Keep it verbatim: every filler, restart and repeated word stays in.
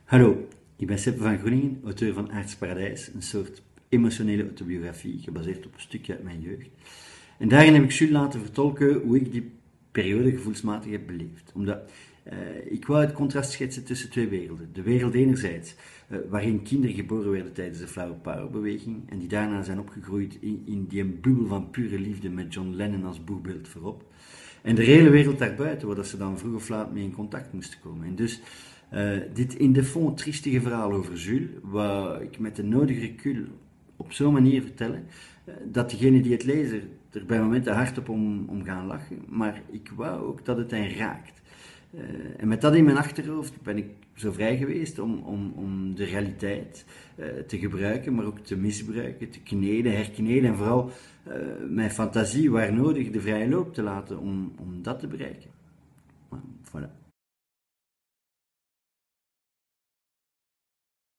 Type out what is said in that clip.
Hallo, ik ben Seppe van Groeningen, auteur van Aardsparadijs, een soort emotionele autobiografie gebaseerd op een stukje uit mijn jeugd. En daarin heb ik Jules laten vertolken hoe ik die periode gevoelsmatig heb beleefd. Omdat uh, ik wou het contrast schetsen tussen twee werelden. De wereld enerzijds, uh, waarin kinderen geboren werden tijdens de Flower Power beweging en die daarna zijn opgegroeid in, in die bubbel van pure liefde met John Lennon als boegbeeld voorop. En de reële wereld daarbuiten, waar ze dan vroeg of laat mee in contact moesten komen. En dus uh, dit in de fond triestige verhaal over Jules, waar ik met de nodige recul op zo'n manier vertellen, uh, dat degene die het lezen er bij momenten hardop om, om gaan lachen, maar ik wou ook dat het hen raakt. Uh, en met dat in mijn achterhoofd ben ik zo vrij geweest om, om, om de realiteit uh, te gebruiken, maar ook te misbruiken, te kneden, herkneden en vooral uh, mijn fantasie waar nodig de vrije loop te laten om, om dat te bereiken. Maar, voilà.